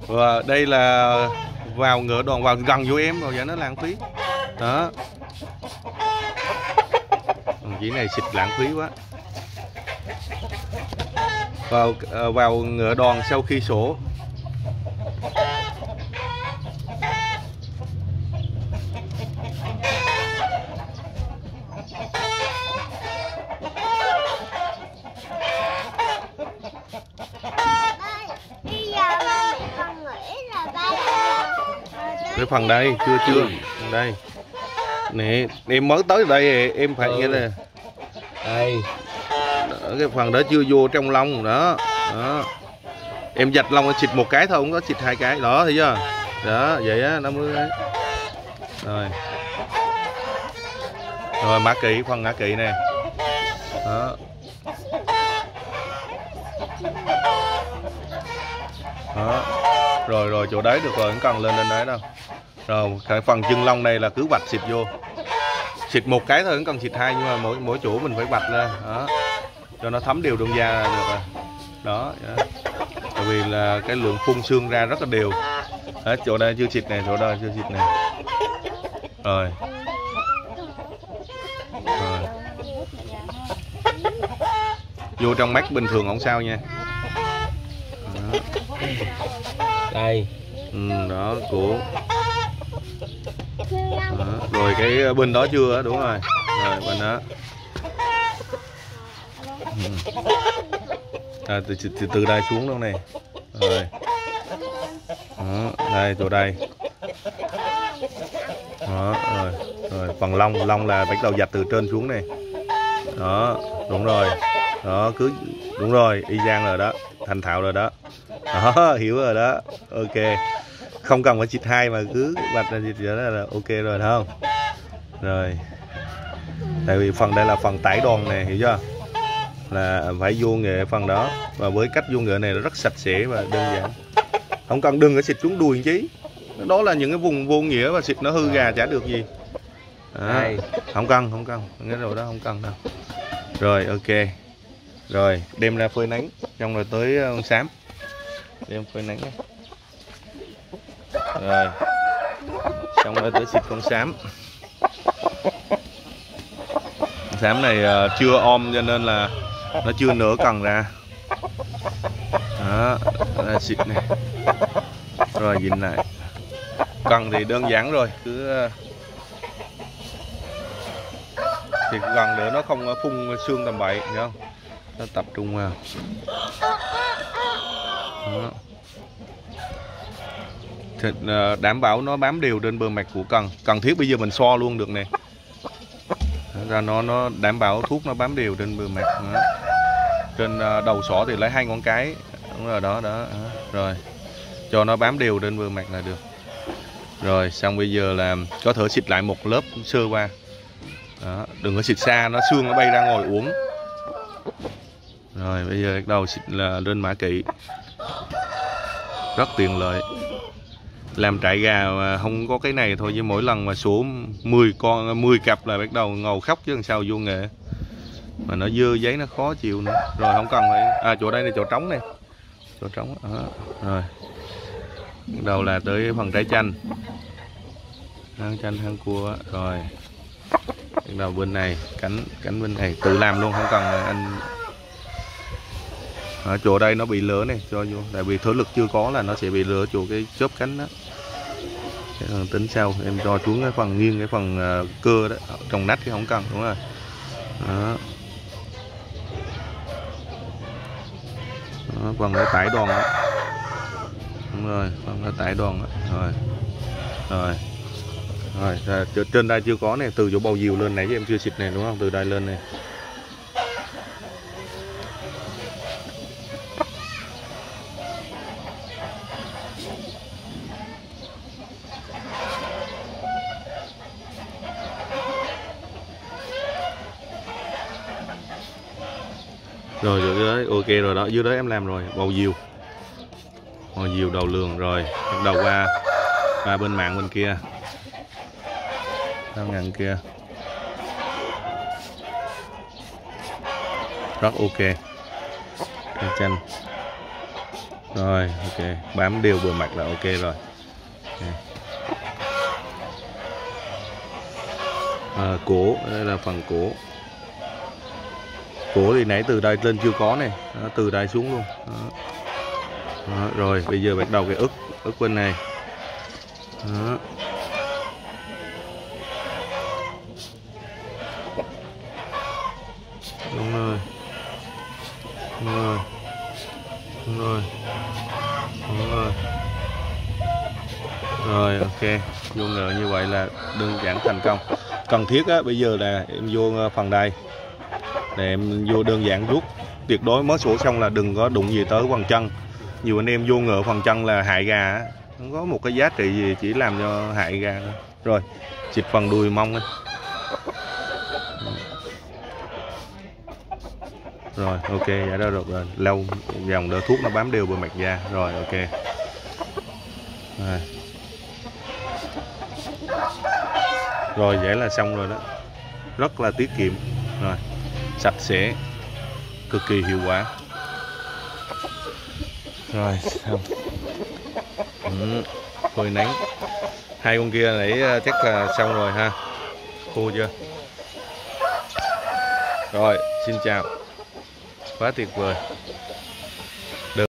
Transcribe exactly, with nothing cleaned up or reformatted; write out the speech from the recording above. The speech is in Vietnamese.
Và đây là vào ngựa đoàn vào gần vô em rồi vậy nó lãng phí đó. Đồng chí này xịt lãng phí quá. Vào vào ngựa đoàn sau khi sổ. Cái phần đây chưa chưa đây nè, em mới tới đây em phải ừ. Nghe đây đây cái phần đó chưa vô trong lông đó đó, em dạch lông xịt một cái thôi, không có xịt hai cái đó, thấy chưa đó, vậy á nó mới đấy. Rồi rồi mã kỵ, phần mã kỵ nè đó. Đó rồi rồi chỗ đấy được rồi, không cần lên lên đấy đâu. Rồi cái phần chân lông này là cứ vạch xịt vô, xịt một cái thôi, không cần xịt hai, nhưng mà mỗi mỗi chỗ mình phải vạch ra đó cho nó thấm đều trong da được rồi đó, đó. Bởi vì là cái lượng phun xương ra rất là đều đó, chỗ đây chưa xịt này, chỗ đây chưa xịt này rồi rồi vô trong mắt bình thường không sao nha đó. Đây ừ, đó cổ đó. Rồi cái bên đó chưa, đúng rồi rồi bên đó ừ. À, từ, từ từ đây xuống luôn này rồi đó, đây chỗ đây đó rồi rồi phần lông lông là bắt đầu dạch từ trên xuống này đó, đúng rồi đó, cứ đúng rồi y chang rồi đó, thành thạo rồi đó đó, hiểu rồi đó, ok, không cần phải xịt hai mà cứ vạch ra xịt đó là ok rồi đó không. Rồi tại vì phần đây là phần tải đoàn này, hiểu chưa, là phải vô nghệ phần đó, và với cách vô nghệ này nó rất sạch sẽ và đơn giản, không cần đừng có xịt xuống đùi chí, đó là những cái vùng vô nghĩa và xịt nó hư gà chả được gì đó. Không cần không cần cái rồi đó, không cần đâu. Rồi ok, rồi đem ra phơi nắng, xong rồi tới con xám đem phơi nắng rồi xong rồi tới xịt con xám. Con xám này uh, chưa om cho nên là nó chưa nở cần ra đó, là xịt này rồi nhìn lại. Cần thì đơn giản rồi, cứ uh, thì gần nữa nó không phun xương tầm bậy, hiểu không, nó tập trung vào đó. Thì, uh, đảm bảo nó bám đều trên bề mặt của cần. Cần thiết bây giờ mình so luôn được nè, ra nó nó đảm bảo thuốc nó bám đều trên bề mặt đó. Trên uh, đầu sỏ thì lấy hai ngón cái, đúng rồi đó, đó đó rồi cho nó bám đều trên bề mặt là được. Rồi xong bây giờ là có thể xịt lại một lớp sơ qua đó, đừng có xịt xa, nó xương nó bay ra ngoài uống. Rồi bây giờ bắt đầu xịt là lên mã kỵ, rất tiện lợi. Làm trại gà mà không có cái này thôi, với mỗi lần mà số mười con mười cặp là bắt đầu ngầu khóc chứ làm sao vô nghệ, mà nó dơ giấy nó khó chịu nữa. Rồi không cần phải à, chỗ đây là chỗ trống này, chỗ trống đó. Rồi bắt đầu là tới phần trái chanh, hang chanh hang cua. Rồi bắt đầu bên này cánh cánh bên này tự làm luôn, không cần anh. Ở chỗ đây nó bị lỡ này cho vô, tại vì thở lực chưa có là nó sẽ bị lỡ chỗ cái chớp cánh đó. Cái phần tính sau em cho xuống cái phần nghiêng, cái phần uh, cơ đó, trong nách thì không cần, đúng rồi đó. Đó, phần cái tải đoàn đó, đúng rồi, phần cái tải đoàn đó. Rồi rồi rồi, rồi trên đây chưa có này, từ chỗ bầu diều lên nãy chứ em chưa xịt này, đúng không, từ đây lên này. Rồi dưới đấy ok rồi đó, dưới đấy em làm rồi, bầu diều bầu diều đầu lường. Rồi bắt đầu qua qua bên mạng bên kia, sang ngăn kia rất ok. Cái chanh Rồi ok, bám đều bề mặt là ok rồi. Okay. À, cổ, đây là phần cổ. Cổ thì nãy từ đây lên chưa có này, đó, từ đây xuống luôn. Đó. Đó, rồi bây giờ bắt đầu cái ức, ức bên này. Đó. Đúng rồi. Đúng rồi. Đúng rồi. Đúng rồi. Rồi ok, vô ngờ như vậy là đơn giản thành công. Cần thiết á, bây giờ là em vô phần đây để em vô đơn giản rút, tuyệt đối mới sổ xong là đừng có đụng gì tới phần chân. Nhiều anh em vô ngờ phần chân là hại gà á, không có một cái giá trị gì, chỉ làm cho hại gà thôi. Rồi xịt phần đùi mông ấy. Rồi ok, đã ra được rồi, lau dòng đỡ thuốc nó bám đều bề mặt da. Rồi ok. Rồi. Rồi vậy là xong rồi đó, rất là tiết kiệm, rồi sạch sẽ, cực kỳ hiệu quả. Rồi xong. Ừ, phơi nắng. Hai con kia nãy chắc là xong rồi ha, khô chưa? Rồi xin chào, quá tuyệt vời.